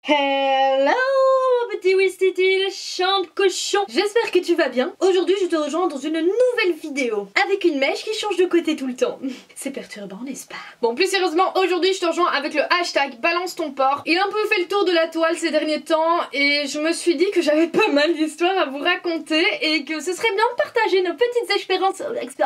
Hello mon petit Wistiti, le champ de cochon. J'espère que tu vas bien. Aujourd'hui je te rejoins dans une nouvelle vidéo avec une mèche qui change de côté tout le temps. C'est perturbant, n'est-ce pas? Bon, plus sérieusement, aujourd'hui je te rejoins avec le hashtag balance ton porc. Il a un peu fait le tour de la toile ces derniers temps et je me suis dit que j'avais pas mal d'histoires à vous raconter et que ce serait bien de partager nos petites expériences.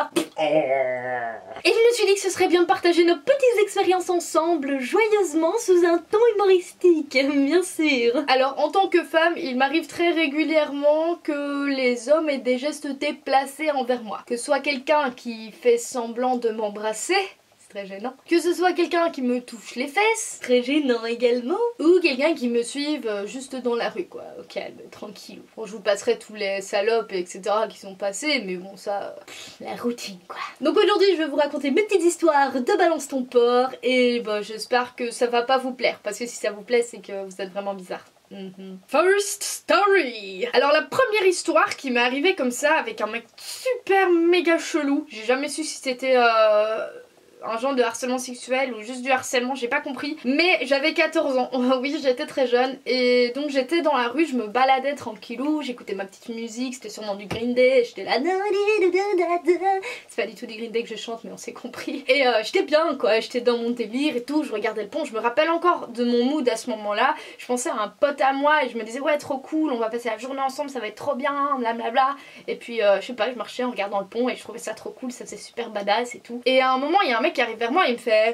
Et je me suis dit que ce serait bien de partager nos petites expériences ensemble, joyeusement, sous un ton humoristique, bien sûr. Alors, en tant que femme, il m'arrive très régulièrement que les hommes aient des gestes déplacés envers moi. Que ce soit quelqu'un qui fait semblant de m'embrasser, très gênant. Que ce soit quelqu'un qui me touche les fesses, très gênant également. Ou quelqu'un qui me suive juste dans la rue, quoi, au calme, tranquille. Bon, je vous passerai tous les salopes, etc. qui sont passés, mais bon, ça, la routine, quoi. Donc aujourd'hui, je vais vous raconter mes petites histoires de balance ton porc, et bah, j'espère que ça va pas vous plaire, parce que si ça vous plaît, c'est que vous êtes vraiment bizarre. First story. Alors la première histoire qui m'est arrivée comme ça, avec un mec super méga chelou, j'ai jamais su si c'était un genre de harcèlement sexuel ou juste du harcèlement, j'ai pas compris. Mais j'avais 14 ans, oui j'étais très jeune. Et donc j'étais dans la rue, je me baladais tranquillou, j'écoutais ma petite musique, c'était sûrement du Green Day, j'étais là. C'est pas du tout du Green Day que je chante mais on s'est compris. Et j'étais bien quoi, j'étais dans mon délire et tout, je regardais le pont, je me rappelle encore de mon mood à ce moment là. Je pensais à un pote à moi et je me disais ouais trop cool, on va passer la journée ensemble, ça va être trop bien, blablabla. Et puis je sais pas, je marchais en regardant le pont et je trouvais ça trop cool, ça faisait super badass et tout. Et à un moment il y a un mec qui arrive vers moi et il me fait...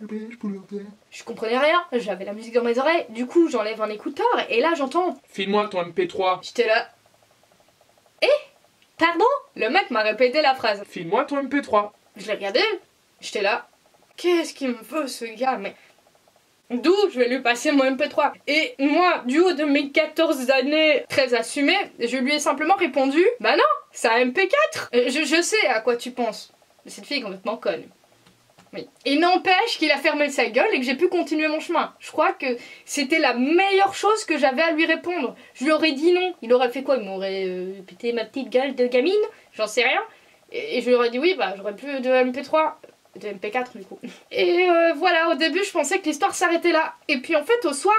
Je comprenais rien, j'avais la musique dans mes oreilles, du coup j'enlève un écouteur et là j'entends... File-moi ton MP3. J'étais là... Eh? Pardon? Le mec m'a répété la phrase. File-moi ton MP3. Je l'ai regardé, j'étais là... Qu'est-ce qu'il me veut ce gars? Mais... D'où je vais lui passer mon MP3. Et moi, du haut de mes 14 années très assumées, je lui ai simplement répondu... Bah non, c'est un MP4. Je sais à quoi tu penses. Cette fille est complètement conne. Oui. Il n'empêche qu'il a fermé sa gueule et que j'ai pu continuer mon chemin. Je crois que c'était la meilleure chose que j'avais à lui répondre. Je lui aurais dit non. Il aurait fait quoi? Il m'aurait pété ma petite gueule de gamine? J'en sais rien. Et je lui aurais dit oui, bah j'aurais plus de MP3. De MP4 du coup. Et voilà, au début je pensais que l'histoire s'arrêtait là. Et puis en fait au soir,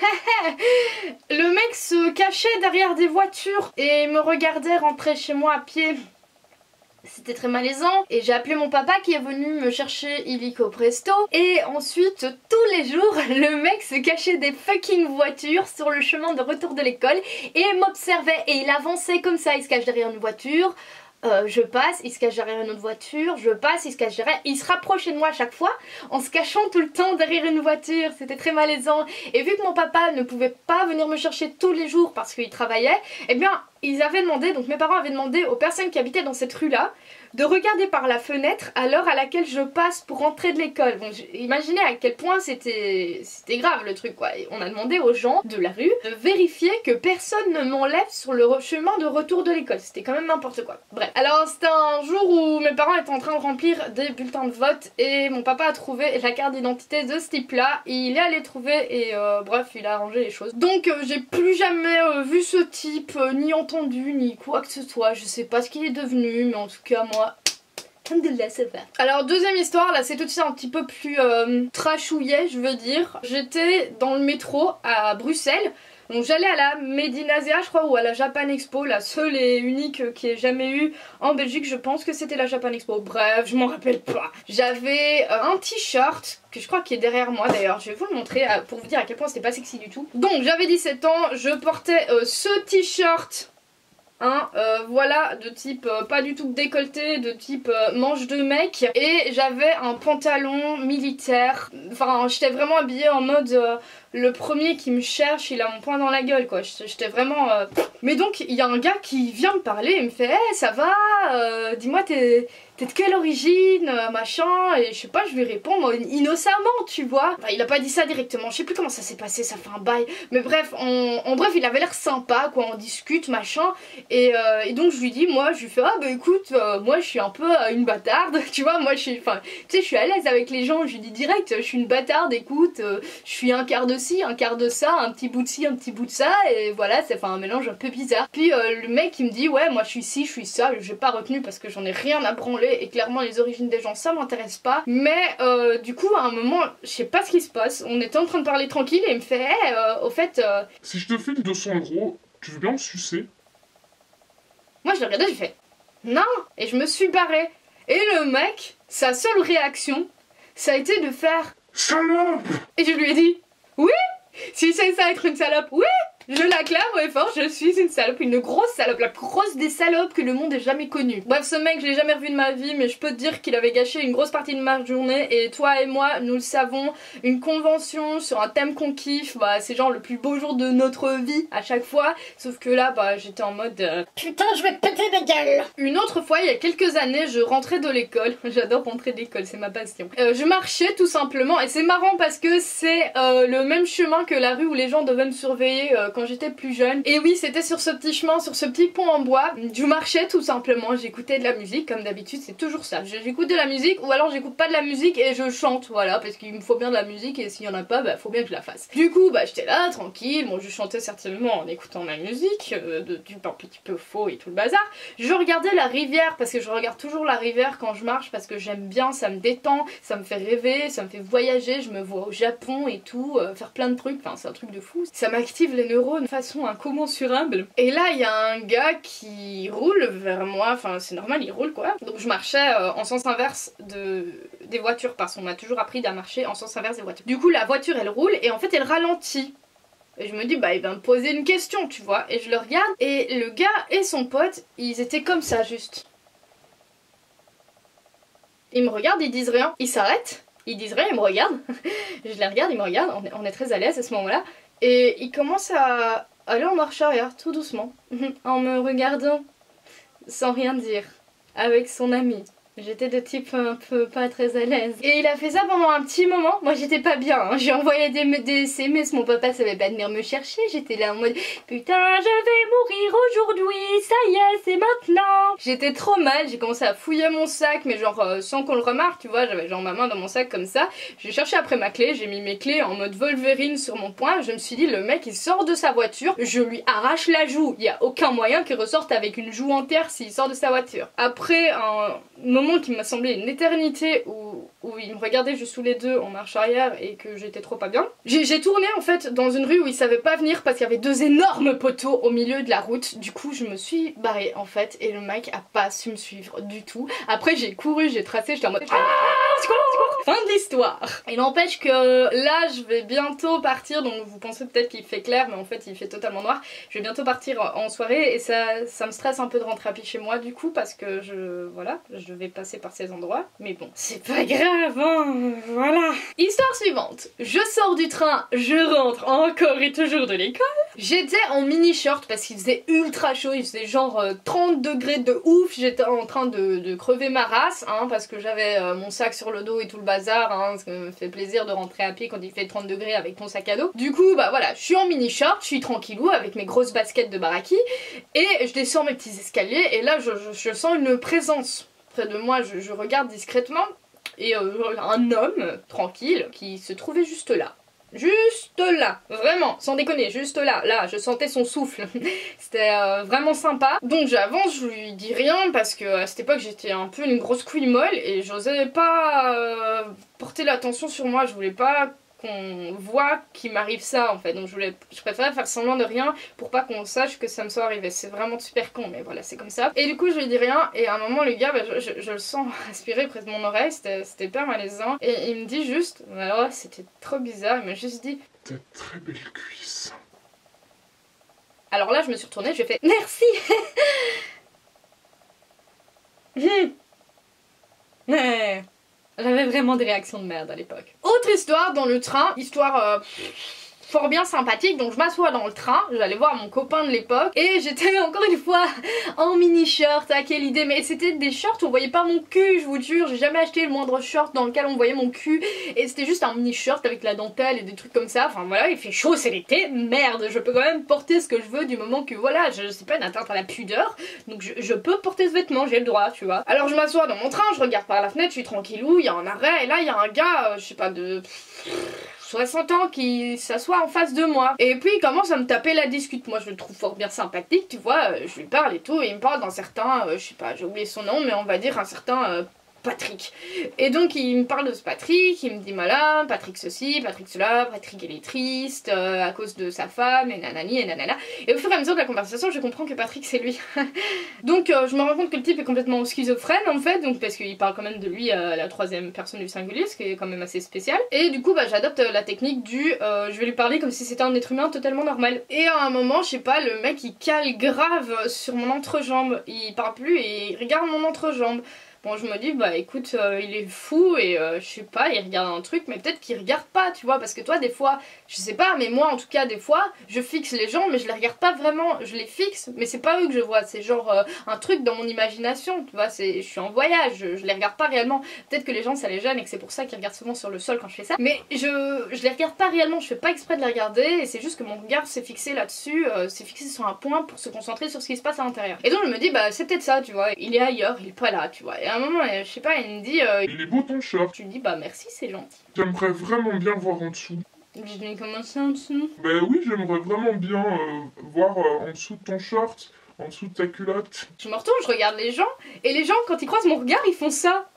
le mec se cachait derrière des voitures et me regardait rentrer chez moi à pied. C'était très malaisant et j'ai appelé mon papa qui est venu me chercher illico presto. Et ensuite tous les jours le mec se cachait des fucking voitures sur le chemin de retour de l'école et m'observait et il avançait comme ça, il se cache derrière une voiture. Je passe, il se cache derrière une autre voiture, je passe, il se cache derrière, il se rapprochait de moi à chaque fois en se cachant tout le temps derrière une voiture, c'était très malaisant. Et vu que mon papa ne pouvait pas venir me chercher tous les jours parce qu'il travaillait, eh bien ils avaient demandé, donc mes parents avaient demandé aux personnes qui habitaient dans cette rue là de regarder par la fenêtre à l'heure à laquelle je passe pour rentrer de l'école. Bon, imaginez à quel point c'était grave le truc quoi. Et on a demandé aux gens de la rue de vérifier que personne ne m'enlève sur le chemin de retour de l'école. C'était quand même n'importe quoi. Bref. Alors c'était un jour où mes parents étaient en train de remplir des bulletins de vote et mon papa a trouvé la carte d'identité de ce type là. Il est allé trouver et bref il a arrangé les choses. Donc j'ai plus jamais vu ce type, ni entendu, ni quoi que ce soit. Je sais pas ce qu'il est devenu mais en tout cas moi... Alhamdoulilah, ça va. Alors deuxième histoire, là c'est tout de suite un petit peu plus trashouillet je veux dire. J'étais dans le métro à Bruxelles. Donc j'allais à la Medinazea je crois ou à la Japan Expo, la seule et unique qui ait jamais eu en Belgique, je pense que c'était la Japan Expo. Bref, je m'en rappelle pas. J'avais un t-shirt que je crois qui est derrière moi d'ailleurs, je vais vous le montrer pour vous dire à quel point c'était pas sexy du tout. Donc j'avais 17 ans, je portais ce t-shirt. Voilà, de type pas du tout décolleté, de type manche de mec. Et j'avais un pantalon militaire. Enfin, j'étais vraiment habillée en mode le premier qui me cherche, il a mon poing dans la gueule quoi. J'étais vraiment... Mais donc, il y a un gars qui vient me parler et me fait hey, ça va dis-moi t'es de quelle origine machin. Et je sais pas, je lui réponds innocemment tu vois. Enfin, il a pas dit ça directement, je sais plus comment ça s'est passé, ça fait un bail. Mais bref, en bref il avait l'air sympa quoi, on discute machin. Et donc je lui dis, moi je lui fais ah bah écoute moi je suis un peu une bâtarde. Tu vois, moi je suis, enfin tu sais je suis à l'aise avec les gens, je lui dis direct je suis une bâtarde, écoute je suis un quart de aussi un quart de ça, un petit bout de ci, un petit bout de ça, et voilà, ça fait un mélange un peu bizarre. Puis le mec il me dit ouais moi je suis ci, je suis ça, j'ai pas retenu parce que j'en ai rien à branler et clairement les origines des gens ça m'intéresse pas. Mais du coup à un moment, je sais pas ce qui se passe, on était en train de parler tranquille et il me fait hey, au fait... Si je te file 200 €, tu veux bien me sucer? Moi je l'ai regardé, j'ai fait non, et je me suis barrée. Et le mec, sa seule réaction, ça a été de faire Salope! et je lui ai dit oui, si c'est ça être une salope, oui, je l'acclame haut et fort, je suis une salope, une grosse salope, la plus grosse des salopes que le monde ait jamais connue. Bref, ce mec, je l'ai jamais revu de ma vie, mais je peux te dire qu'il avait gâché une grosse partie de ma journée, et toi et moi, nous le savons, une convention sur un thème qu'on kiffe, bah c'est genre le plus beau jour de notre vie à chaque fois, sauf que là, bah j'étais en mode putain, je vais te péter des gueules. Une autre fois, il y a quelques années, je rentrais de l'école, j'adore rentrer de l'école, c'est ma passion. Je marchais tout simplement, et c'est marrant parce que c'est le même chemin que la rue où les gens devaient me surveiller quand j'étais plus jeune. Et oui, c'était sur ce petit chemin, sur ce petit pont en bois. Je marchais tout simplement, j'écoutais de la musique, comme d'habitude, c'est toujours ça. J'écoute de la musique, ou alors j'écoute pas de la musique et je chante, voilà, parce qu'il me faut bien de la musique et s'il y en a pas, bah faut bien que je la fasse. Du coup, bah j'étais là, tranquille, bon je chantais certainement en écoutant ma musique, du un petit peu faux et tout le bazar. Je regardais la rivière, parce que je regarde toujours la rivière quand je marche, parce que j'aime bien, ça me détend, ça me fait rêver, ça me fait voyager, je me vois au Japon et tout, faire plein de trucs, enfin c'est un truc de fou. Ça m'active les neurones de façon incommensurable. Et là il y a un gars qui roule vers moi, enfin c'est normal, il roule quoi. Donc je marchais en sens inverse des voitures, parce qu'on m'a toujours appris à marcher en sens inverse des voitures. Du coup la voiture elle roule et en fait elle ralentit. Et je me dis bah il va me poser une question tu vois. Et je le regarde et le gars et son pote ils étaient comme ça juste. Ils me regardent, ils disent rien, ils s'arrêtent, ils disent rien, ils me regardent. Je les regarde, ils me regardent, on est très à l'aise à ce moment là. Et il commence à aller en marche arrière, tout doucement, en me regardant, sans rien dire, avec son ami. J'étais de type un peu pas très à l'aise. Et il a fait ça pendant un petit moment. Moi j'étais pas bien, hein. J'ai envoyé des SMS, mon papa savait pas venir me chercher. J'étais là en mode putain je vais mourir aujourd'hui, ça y est c'est maintenant. J'étais trop mal, j'ai commencé à fouiller mon sac, mais genre sans qu'on le remarque tu vois. J'avais genre ma main dans mon sac comme ça. J'ai cherché après ma clé, j'ai mis mes clés en mode Wolverine sur mon poing. Je me suis dit le mec il sort de sa voiture, je lui arrache la joue. Il y a aucun moyen qu'il ressorte avec une joue entière s'il sort de sa voiture. Après un moment qui m'a semblé une éternité où il me regardait juste sous les deux en marche arrière et que j'étais trop pas bien. J'ai tourné en fait dans une rue où il savait pas venir parce qu'il y avait deux énormes poteaux au milieu de la route. Du coup je me suis barrée en fait et le mec a pas su me suivre du tout. Après j'ai couru, j'ai tracé, j'étais en mode secours. Fin de l'histoire. Il n'empêche que là je vais bientôt partir, donc vous pensez peut-être qu'il fait clair mais en fait il fait totalement noir. Je vais bientôt partir en soirée et ça me stresse un peu de rentrer à pied chez moi du coup parce que je vais passer par ces endroits. Mais bon, c'est pas grave hein, voilà. Histoire suivante. Je sors du train, je rentre encore et toujours de l'école. J'étais en mini short parce qu'il faisait ultra chaud, il faisait genre 30 degrés de ouf. J'étais en train de crever ma race hein, parce que j'avais mon sac sur le dos et tout le bazar hein, ça me fait plaisir de rentrer à pied quand il fait 30 degrés avec ton sac à dos. Du coup bah voilà, je suis en mini short, je suis tranquillou avec mes grosses baskets de baraki et je descends mes petits escaliers et là je sens une présence près de moi. Je regarde discrètement et un homme tranquille qui se trouvait juste là. Juste là, vraiment, sans déconner, juste là, je sentais son souffle. C'était vraiment sympa. Donc j'avance, je lui dis rien parce que à cette époque j'étais un peu une grosse couille molle et j'osais pas porter l'attention sur moi, je voulais pas qu'on voit qu'il m'arrive ça en fait, donc je préférais faire semblant de rien pour pas qu'on sache que ça me soit arrivé. C'est vraiment super con mais voilà c'est comme ça. Et du coup je lui dis rien et à un moment le gars bah, je le sens respirer près de mon oreille, c'était hyper malaisant et il me dit juste, alors c'était trop bizarre, il m'a juste dit t'as très belle cuisse. Alors là je me suis retournée, je lui ai fait merci. Ouais. J'avais vraiment des réactions de merde à l'époque. Autre histoire dans le train, histoire fort bien sympathique. Donc je m'assois dans le train, j'allais voir mon copain de l'époque et j'étais encore une fois en mini short. Ah quelle idée, mais c'était des shorts où on voyait pas mon cul, je vous jure. J'ai jamais acheté le moindre short dans lequel on voyait mon cul et c'était juste un mini short avec la dentelle et des trucs comme ça. Enfin voilà, il fait chaud, c'est l'été, merde, je peux quand même porter ce que je veux du moment que voilà, je sais pas une atteinte à la pudeur, donc je peux porter ce vêtement, j'ai le droit, tu vois. Alors je m'assois dans mon train, je regarde par la fenêtre, je suis tranquillou, il y a un arrêt et là il y a un gars, je sais pas de... 60 ans qui s'assoit en face de moi. Et puis il commence à me taper la discute. Moi je le trouve fort bien sympathique, tu vois, je lui parle et tout, et il me parle d'un certain, je sais pas, j'ai oublié son nom, mais on va dire un certain Patrick. Et donc il me parle de ce Patrick, il me dit voilà, Patrick ceci, Patrick cela, Patrick il est triste à cause de sa femme, et nanani et nanana. Et au fur et à mesure de la conversation, je comprends que Patrick c'est lui. Donc je me rends compte que le type est complètement schizophrène en fait, donc parce qu'il parle quand même de lui à la troisième personne du singulier, ce qui est quand même assez spécial. Et du coup bah j'adopte la technique du je vais lui parler comme si c'était un être humain totalement normal. Et à un moment, je sais pas, le mec il cale grave sur mon entrejambe, il parle plus et il regarde mon entrejambe. Bon, je me dis, bah écoute, il est fou et je sais pas, il regarde un truc, mais peut-être qu'il regarde pas, tu vois, parce que toi, des fois, je sais pas, mais moi en tout cas, des fois, je fixe les gens, mais je les regarde pas vraiment, je les fixe, mais c'est pas eux que je vois, c'est genre un truc dans mon imagination, tu vois, je suis en voyage, je les regarde pas réellement. Peut-être que les gens ça les gêne et que c'est pour ça qu'ils regardent souvent sur le sol quand je fais ça, mais je les regarde pas réellement, je fais pas exprès de les regarder, et c'est juste que mon regard s'est fixé là-dessus, c'est fixé sur un point pour se concentrer sur ce qui se passe à l'intérieur. Et donc je me dis, bah c'est peut-être ça, tu vois, il est ailleurs, il est pas là, tu vois. Et à un moment, je sais pas, il me dit Il est beau ton short. je lui dis bah merci, c'est gentil. J'aimerais vraiment bien voir en dessous. Je dis comment ça en dessous? Ben oui, j'aimerais vraiment bien voir en dessous de ton short, en dessous de ta culotte. Je me retourne, je regarde les gens, et les gens quand ils croisent mon regard, ils font ça.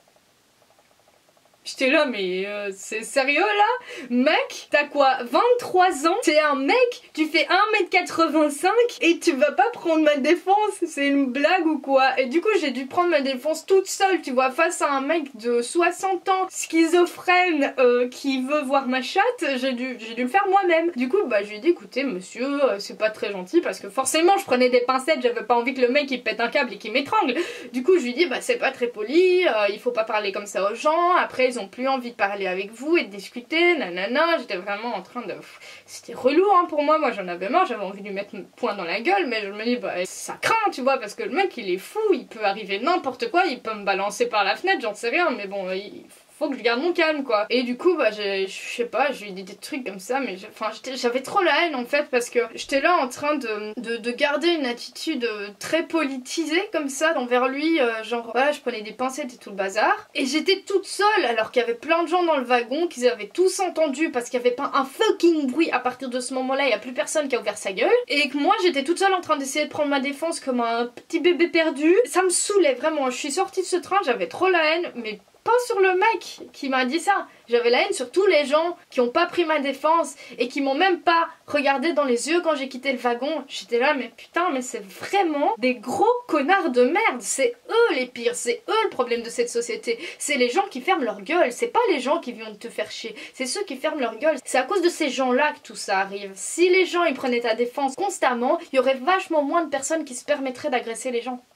J'étais là, mais c'est sérieux là? Mec, t'as quoi, 23 ans? T'es un mec, tu fais 1m85 et tu vas pas prendre ma défense? C'est une blague ou quoi? Et du coup, j'ai dû prendre ma défense toute seule, tu vois, face à un mec de 60 ans, schizophrène, qui veut voir ma chatte, j'ai dû le faire moi-même. Du coup, bah, je lui ai dit, écoutez, monsieur, c'est pas très gentil parce que forcément, je prenais des pincettes, j'avais pas envie que le mec il pète un câble et qu'il m'étrangle. Du coup, je lui ai dit, bah, c'est pas très poli, il faut pas parler comme ça aux gens, après, ils ont plus envie de parler avec vous et de discuter, nanana. J'étais vraiment en train de... C'était relou hein, pour moi j'en avais marre, j'avais envie de lui mettre un poing dans la gueule, mais je me dis bah ça craint tu vois, parce que le mec il est fou, il peut arriver n'importe quoi, il peut me balancer par la fenêtre, j'en sais rien, mais bon, il faut que je garde mon calme quoi. Et du coup bah je sais pas, je lui ai dit des trucs comme ça, mais j'avais trop la haine en fait, parce que j'étais là en train de garder une attitude très politisée comme ça envers lui, genre voilà, je prenais des pincettes et tout le bazar, et j'étais toute seule alors qu'il y avait plein de gens dans le wagon, qu'ils avaient tous entendu parce qu'il y avait pas un fucking bruit. À partir de ce moment là il y a plus personne qui a ouvert sa gueule, et que moi j'étais toute seule en train d'essayer de prendre ma défense comme un petit bébé perdu. Ça me saoulait vraiment, je suis sortie de ce train, j'avais trop la haine, mais pas sur le mec qui m'a dit ça. J'avais la haine sur tous les gens qui ont pas pris ma défense et qui m'ont même pas regardé dans les yeux quand j'ai quitté le wagon. J'étais là, mais putain, mais c'est vraiment des gros connards de merde. C'est eux les pires, c'est eux le problème de cette société. C'est les gens qui ferment leur gueule, c'est pas les gens qui viennent te faire chier. C'est ceux qui ferment leur gueule. C'est à cause de ces gens-là que tout ça arrive. Si les gens ils prenaient ta défense constamment, il y aurait vachement moins de personnes qui se permettraient d'agresser les gens.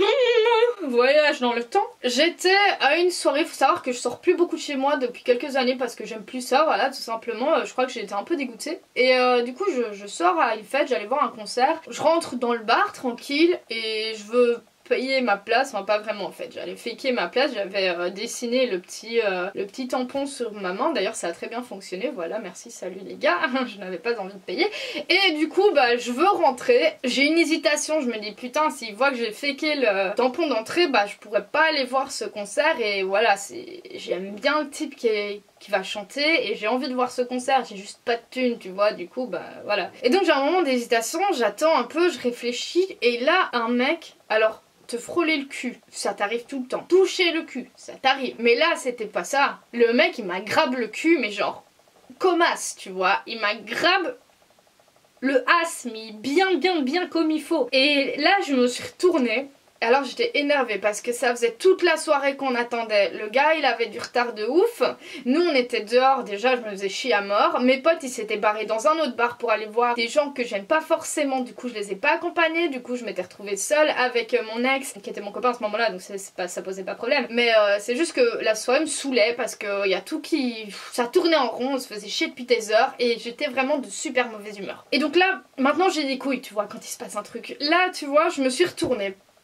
Voyage dans le temps. J'étais à une soirée, faut savoir que je sors plus beaucoup de chez moi depuis quelques années parce que j'aime plus ça, voilà, tout simplement. Je crois que j'étais un peu dégoûtée. Et du coup, je sors à Ilfeld, j'allais voir un concert. Je rentre dans le bar tranquille et je veux payer ma place, enfin pas vraiment en fait, j'allais faker ma place, j'avais dessiné le petit tampon sur ma main, d'ailleurs ça a très bien fonctionné, voilà, merci, salut les gars, je n'avais pas envie de payer, et du coup bah je veux rentrer, j'ai une hésitation, je me dis putain s'ils voient que j'ai faké le tampon d'entrée, bah je pourrais pas aller voir ce concert, et voilà, j'aime bien le type qui va chanter et j'ai envie de voir ce concert, j'ai juste pas de thune tu vois, du coup bah voilà. Et donc j'ai un moment d'hésitation, j'attends un peu, je réfléchis, et là un mec, alors te frôler le cul, ça t'arrive tout le temps. Toucher le cul, ça t'arrive. Mais là, c'était pas ça. Le mec, il m'a grabe le cul, mais genre, comme as, tu vois. Il m'a grabe le as, mais bien comme il faut. Et là, je me suis retournée. Alors j'étais énervée parce que ça faisait toute la soirée qu'on attendait. Le gars il avait du retard de ouf. Nous on était dehors, déjà je me faisais chier à mort. Mes potes ils s'étaient barrés dans un autre bar pour aller voir des gens que j'aime pas forcément. Du coup je les ai pas accompagnés. Du coup je m'étais retrouvée seule avec mon ex qui était mon copain à ce moment là. Donc ça posait pas de problème. Mais c'est juste que la soirée me saoulait parce que y a tout qui... Ça tournait en rond, on se faisait chier depuis des heures. Et j'étais vraiment de super mauvaise humeur. Et donc là maintenant j'ai des couilles tu vois quand il se passe un truc. Là tu vois je me suis retournée.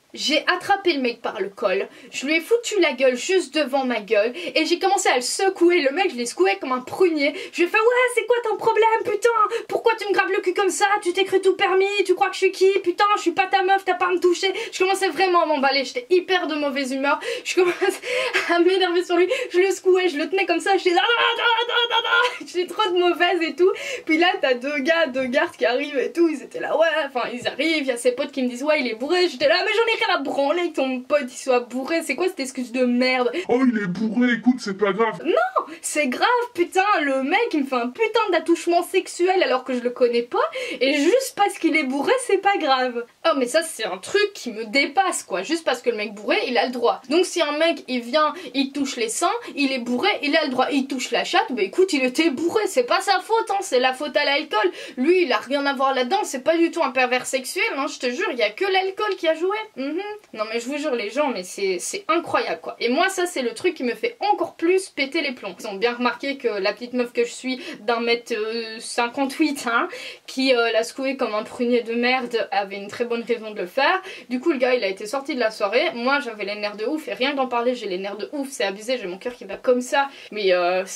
J'ai attrapé le mec par le col, je lui ai foutu la gueule juste devant ma gueule et j'ai commencé à le secouer. Le mec, je l'ai secoué comme un prunier. Je lui ai fait ouais, c'est quoi ton problème, putain? Pourquoi tu me graves le cul comme ça? Tu t'es cru tout permis? Tu crois que je suis qui? Putain, je suis pas ta meuf, t'as pas à me toucher. Je commençais vraiment à m'emballer, j'étais hyper de mauvaise humeur. Je commençais à m'énerver sur lui, je le secouais, je le tenais comme ça, j'étais j'étais trop de mauvaise et tout. Puis là, t'as deux gardes qui arrivent et tout, ils étaient là, ouais, enfin ils arrivent, il y a ses potes qui me disent ouais, il est bourré. J'étais là, mais j'en ai rien à branler que ton pote il soit bourré, c'est quoi cette excuse de merde? Oh, il est bourré, écoute, c'est pas grave. Non, c'est grave, putain, le mec il me fait un putain d'attouchement sexuel alors que je le connais pas, et juste parce qu'il est bourré, c'est pas grave. Oh, mais ça c'est un truc qui me dépasse quoi, juste parce que le mec bourré, il a le droit. Donc si un mec il vient, il touche les seins, il est bourré, il a le droit, il touche la chatte, bah écoute, il était bourré, c'est pas sa faute, hein, c'est la faute à l'alcool. Lui, il a rien à voir là-dedans, c'est pas du tout un pervers sexuel, hein, je te jure, il y a que l'alcool qui a joué. Non mais je vous jure les gens, mais c'est incroyable quoi. Et moi ça c'est le truc qui me fait encore plus péter les plombs. Ils ont bien remarqué que la petite meuf que je suis d'1m58 hein, qui l'a secoué comme un prunier de merde avait une très bonne raison de le faire. Du coup le gars il a été sorti de la soirée, moi j'avais les nerfs de ouf et rien d'en parler, j'ai les nerfs de ouf, c'est abusé, j'ai mon cœur qui va comme ça. Mais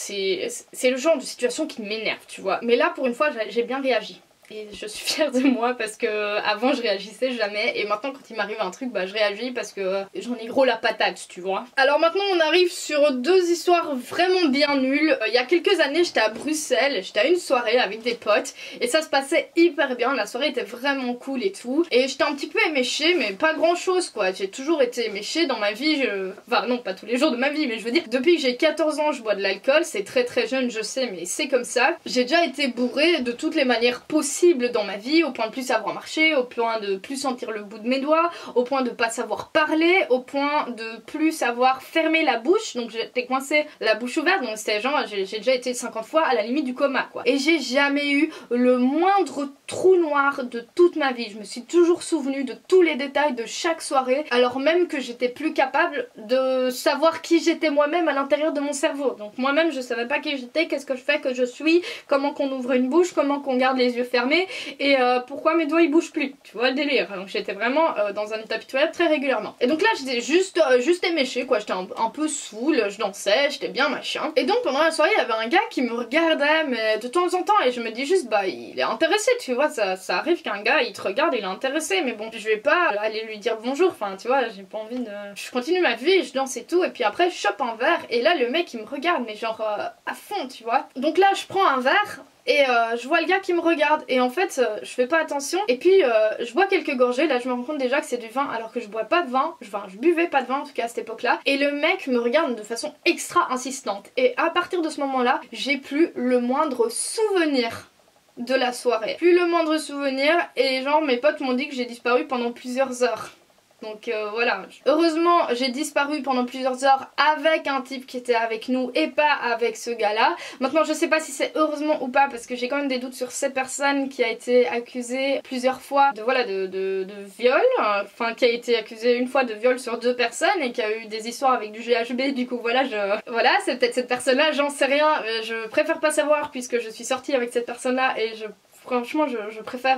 c'est le genre de situation qui m'énerve tu vois. Mais là pour une fois j'ai bien réagi. Et je suis fière de moi parce que avant je réagissais jamais et maintenant quand il m'arrive un truc bah je réagis parce que j'en ai gros la patate tu vois. Alors maintenant on arrive sur deux histoires vraiment bien nulles. Il y a quelques années j'étais à Bruxelles, j'étais à une soirée avec des potes et ça se passait hyper bien, la soirée était vraiment cool et tout. Et j'étais un petit peu éméchée mais pas grand chose quoi, j'ai toujours été éméchée dans ma vie, enfin non pas tous les jours de ma vie mais je veux dire depuis que j'ai 14 ans je bois de l'alcool, c'est très jeune je sais mais c'est comme ça. J'ai déjà été bourrée de toutes les manières possibles dans ma vie, au point de plus savoir marcher, au point de plus sentir le bout de mes doigts, au point de pas savoir parler, au point de plus savoir fermer la bouche, donc j'étais coincée la bouche ouverte, donc c'était genre j'ai déjà été 50 fois à la limite du coma quoi. Et j'ai jamais eu le moindre trou noir de toute ma vie, je me suis toujours souvenue de tous les détails de chaque soirée, alors même que j'étais plus capable de savoir qui j'étais moi-même à l'intérieur de mon cerveau. Donc moi-même je savais pas qui j'étais, qu'est-ce que je fais, que je suis, comment qu'on ouvre une bouche, comment qu'on garde les yeux fermés et pourquoi mes doigts ils bougent plus, tu vois le délire. Donc j'étais vraiment dans un état pitoyable très régulièrement. Et donc là j'étais juste éméchée quoi, j'étais un peu saoule, je dansais, j'étais bien machin. Et donc pendant la soirée il y avait un gars qui me regardait mais de temps en temps et je me dis juste bah il est intéressé tu vois, ça arrive qu'un gars il te regarde, il est intéressé mais bon je vais pas aller lui dire bonjour, enfin tu vois j'ai pas envie de... Je continue ma vie, je danse et tout et puis après je chope un verre et là le mec il me regarde mais genre à fond tu vois. Donc là je prends un verre et je vois le gars qui me regarde et en fait je fais pas attention et puis je bois quelques gorgées, là je me rends compte déjà que c'est du vin alors que je bois pas de vin, enfin je buvais pas de vin en tout cas à cette époque là, et le mec me regarde de façon extra insistante et à partir de ce moment là j'ai plus le moindre souvenir de la soirée, plus le moindre souvenir et genre mes potes m'ont dit que j'ai disparu pendant plusieurs heures. Donc voilà, heureusement j'ai disparu pendant plusieurs heures avec un type qui était avec nous et pas avec ce gars là. Maintenant je sais pas si c'est heureusement ou pas parce que j'ai quand même des doutes sur cette personne qui a été accusée plusieurs fois de voilà de viol, enfin qui a été accusée une fois de viol sur deux personnes et qui a eu des histoires avec du GHB. Du coup voilà, c'est peut-être cette personne là, j'en sais rien, je préfère pas savoir puisque je suis sortie avec cette personne là et franchement je préfère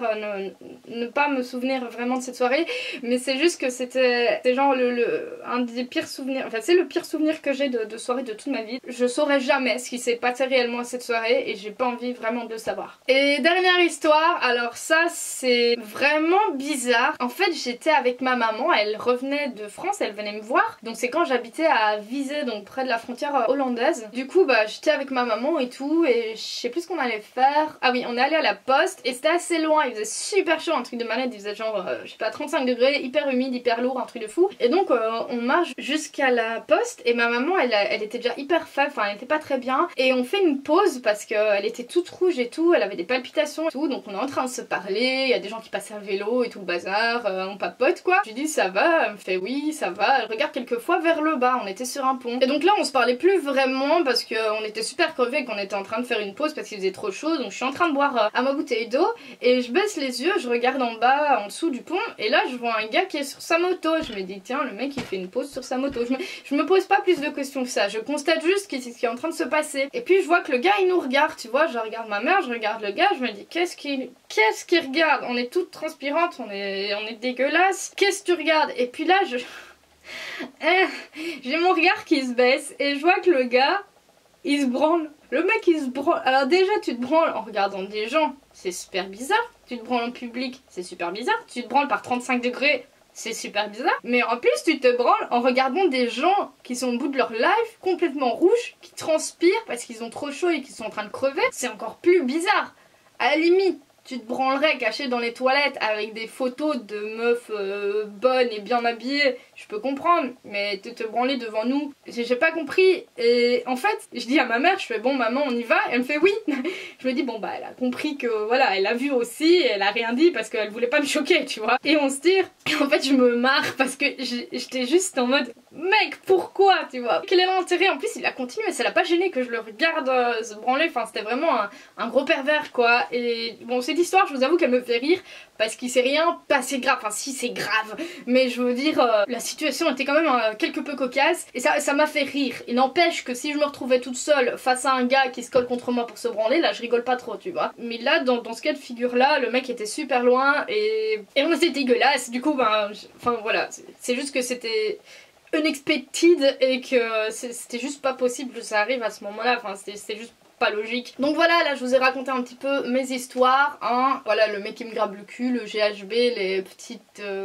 ne pas me souvenir vraiment de cette soirée, mais c'est juste que c'était genre un des pires souvenirs, enfin c'est le pire souvenir que j'ai de soirée de toute ma vie. Je saurais jamais ce qui s'est passé réellement à cette soirée et j'ai pas envie vraiment de le savoir. Et dernière histoire, alors ça c'est vraiment bizarre. En fait j'étais avec ma maman, elle revenait de France, elle venait me voir, donc c'est quand j'habitais à Visé, donc près de la frontière hollandaise. Du coup bah j'étais avec ma maman et tout et je sais plus ce qu'on allait faire. Ah oui, on est allé à la poste et c'était assez loin, il faisait super chaud, un truc de malade, il faisait genre je sais pas 35 degrés, hyper humide, hyper lourd, un truc de fou. Et donc on marche jusqu'à la poste et ma maman elle était déjà hyper faible, enfin elle était pas très bien et on fait une pause parce qu'elle était toute rouge et tout, elle avait des palpitations et tout, donc on est en train de se parler, il y a des gens qui passent à vélo et tout le bazar, on papote quoi. Je lui dis ça va, elle me fait oui ça va, elle regarde quelques fois vers le bas, on était sur un pont. Et donc là on se parlait plus vraiment parce qu'on était super crevés et qu'on était en train de faire une pause parce qu'il faisait trop chaud, donc je suis en train de boire à ma bouteille bouteille d'eau et je baisse les yeux, je regarde en bas, en dessous du pont et là je vois un gars qui est sur sa moto. Je me dis tiens, le mec il fait une pause sur sa moto. Je me pose pas plus de questions que ça, je constate juste ce qui est en train de se passer. Et puis je vois que le gars il nous regarde, tu vois, je regarde ma mère, je regarde le gars, je me dis qu'est-ce qu'il regarde? On est toutes transpirantes, on est dégueulasses. Qu'est-ce que tu regardes? Et puis là j'ai mon regard qui se baisse et je vois que le gars il se branle. Le mec il se branle. Alors déjà tu te branles en regardant des gens, c'est super bizarre. Tu te branles en public, c'est super bizarre. Tu te branles par 35 degrés, c'est super bizarre. Mais en plus tu te branles en regardant des gens qui sont au bout de leur life, complètement rouges, qui transpirent parce qu'ils ont trop chaud et qu'ils sont en train de crever. C'est encore plus bizarre. À la limite, tu te branlerais caché dans les toilettes avec des photos de meufs bonnes et bien habillées, je peux comprendre, mais te branler devant nous, j'ai pas compris. Et en fait, je dis à ma mère, je fais bon maman on y va, elle me fait oui. Je me dis bon bah elle a compris que voilà, elle a vu aussi, elle a rien dit parce qu'elle voulait pas me choquer, tu vois. Et on se tire, et en fait je me marre parce que j'étais juste en mode mec pourquoi, tu vois. Quel est l'intérêt? En plus il a continué, ça l'a pas gêné que je le regarde se branler, enfin c'était vraiment un gros pervers quoi. Et bon cette histoire je vous avoue qu'elle me fait rire parce qu'il s'est rien passé grave, enfin si c'est grave, mais je veux dire la situation était quand même quelque peu cocasse et ça m'a fait rire. Il n'empêche que si je me retrouvais toute seule face à un gars qui se colle contre moi pour se branler, là je rigole pas trop tu vois. Mais là dans ce cas de figure là, le mec était super loin et on était dégueulasse, du coup ben enfin voilà, c'est juste que c'était unexpected et que c'était juste pas possible que ça arrive à ce moment là, enfin c'était juste pas logique. Donc voilà, là je vous ai raconté un petit peu mes histoires, hein. Voilà, le mec qui me grabe le cul, le GHB, les petites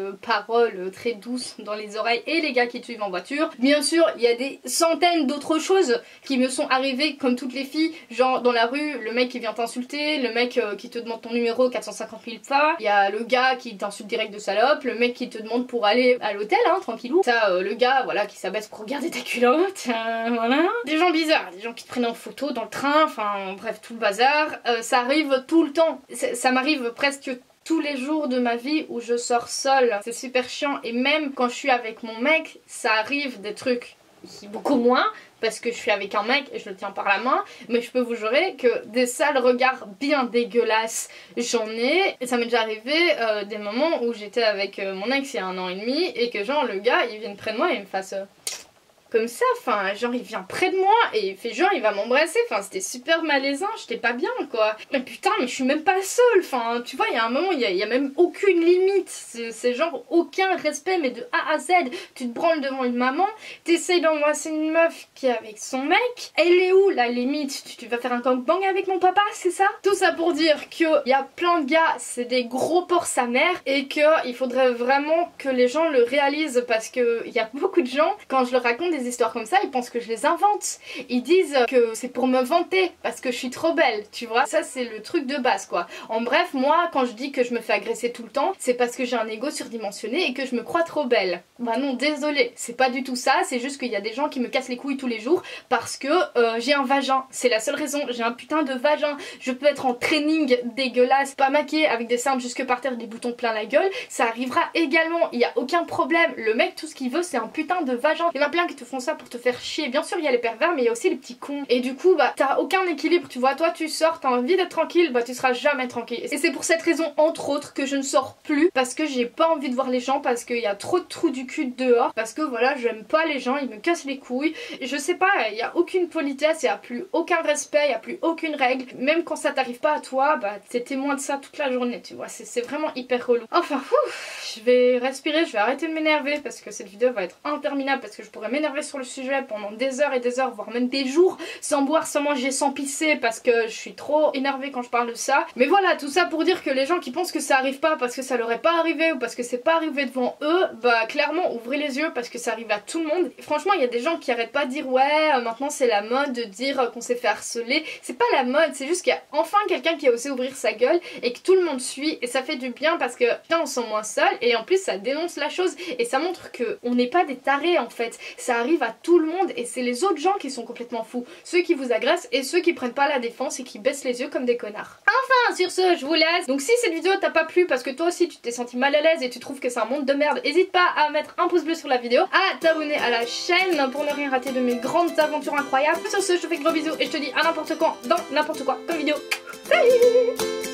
paroles très douces dans les oreilles et les gars qui te suivent en voiture. Bien sûr, il y a des centaines d'autres choses qui me sont arrivées comme toutes les filles, genre dans la rue, le mec qui vient t'insulter, le mec qui te demande ton numéro 450 000 fois, il y a le gars qui t'insulte direct de salope, le mec qui te demande pour aller à l'hôtel, hein, tranquillou. Ça, le gars, voilà, qui s'abaisse pour regarder ta culotte, voilà. Des gens bizarres, des gens qui te prennent en photo dans le train, enfin bref tout le bazar, ça arrive tout le temps, ça m'arrive presque tous les jours de ma vie où je sors seule, c'est super chiant et même quand je suis avec mon mec ça arrive des trucs, beaucoup moins parce que je suis avec un mec et je le tiens par la main, mais je peux vous jurer que des sales regards bien dégueulasses j'en ai, et ça m'est déjà arrivé des moments où j'étais avec mon ex il y a 1 an et demi et que genre le gars il vienne près de moi et il me fasse comme ça, enfin genre il vient près de moi et il fait genre il va m'embrasser, enfin c'était super malaisant, j'étais pas bien quoi. Mais putain mais je suis même pas seule, enfin tu vois il y a un moment il y a même aucune limite, c'est genre aucun respect mais de A à Z. Tu te branles devant une maman, t'essayes d'embrasser une meuf qui est avec son mec, elle est où la limite? Tu vas faire un gangbang avec mon papa, c'est ça? Tout ça pour dire qu'il y a plein de gars, c'est des gros porcs sa mère et qu'il faudrait vraiment que les gens le réalisent parce que il y a beaucoup de gens, quand je leur raconte des histoires comme ça, ils pensent que je les invente. Ils disent que c'est pour me vanter parce que je suis trop belle, tu vois. Ça c'est le truc de base quoi. En bref, moi quand je dis que je me fais agresser tout le temps, c'est parce que j'ai un ego surdimensionné et que je me crois trop belle. Bah non, désolé, c'est pas du tout ça, c'est juste qu'il y a des gens qui me cassent les couilles tous les jours parce que j'ai un vagin. C'est la seule raison, j'ai un putain de vagin. Je peux être en training dégueulasse, pas maquillée, avec des cernes jusque par terre, des boutons plein la gueule, ça arrivera également, il y a aucun problème. Le mec, tout ce qu'il veut c'est un putain de vagin. Il y en a plein qui te font ça pour te faire chier. Bien sûr il y a les pervers mais il y a aussi les petits cons. Et du coup bah t'as aucun équilibre, tu vois. Toi tu sors, t'as envie d'être tranquille, bah tu seras jamais tranquille. Et c'est pour cette raison entre autres que je ne sors plus, parce que j'ai pas envie de voir les gens, parce qu'il y a trop de trous du cul dehors, parce que voilà j'aime pas les gens, ils me cassent les couilles. Et je sais pas, il y a aucune politesse, il y a plus aucun respect, il y a plus aucune règle. Même quand ça t'arrive pas à toi, bah t'es témoin de ça toute la journée, tu vois. C'est vraiment hyper relou. Enfin je vais respirer, je vais arrêter de m'énerver parce que cette vidéo va être interminable, parce que je pourrais m'énerver sur le sujet pendant des heures et des heures, voire même des jours, sans boire, sans manger, sans pisser, parce que je suis trop énervée quand je parle de ça. Mais voilà, tout ça pour dire que les gens qui pensent que ça arrive pas parce que ça leur est pas arrivé ou parce que c'est pas arrivé devant eux, bah clairement ouvrez les yeux parce que ça arrive à tout le monde. Et franchement il y a des gens qui arrêtent pas de dire ouais maintenant c'est la mode de dire qu'on s'est fait harceler. C'est pas la mode, c'est juste qu'il y a enfin quelqu'un qui a osé ouvrir sa gueule et que tout le monde suit, et ça fait du bien parce que putain on se sent moins seul et en plus ça dénonce la chose et ça montre que on n'est pas des tarés en fait. Ça arrive à tout le monde et c'est les autres gens qui sont complètement fous. Ceux qui vous agressent et ceux qui prennent pas la défense et qui baissent les yeux comme des connards. Enfin sur ce je vous laisse. Donc si cette vidéo t'a pas plu parce que toi aussi tu t'es senti mal à l'aise et tu trouves que c'est un monde de merde, n'hésite pas à mettre un pouce bleu sur la vidéo, à t'abonner à la chaîne pour ne rien rater de mes grandes aventures incroyables. Sur ce je te fais de gros bisous et je te dis à n'importe quand dans n'importe quoi comme vidéo. Salut!